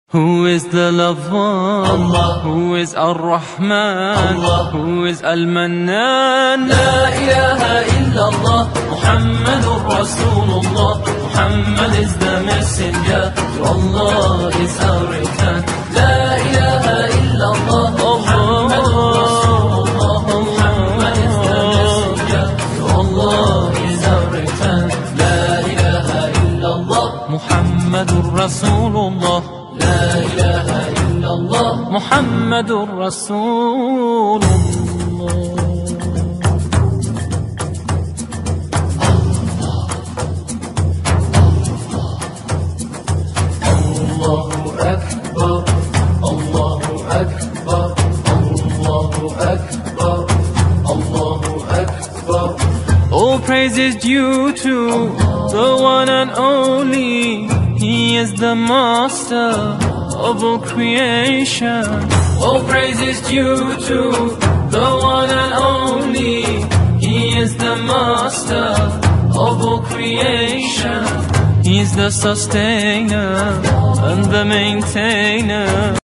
Who is the loved one? Allah. Who is Ar-Rahman? Allah. Who is Al-Mannan? La ilaha illallah, Muhammadur Rasulullah. Muhammad is the messenger, to Allah is our return. La ilaha illallah, Muhammadur Rasulullah. Muhammad is the messenger, to Allah is our return. La ilaha illallah, Muhammadur Rasulullah. La ilaha illallah, Muhammadur Rasulullah. Allahu Akbar, Allahu Akbar, Allahu Akbar, Allahu Akbar. All praise is due to the one and only. He is the master of all creation. All praise is due to the one and only. He is the master of all creation. He is the sustainer and the maintainer.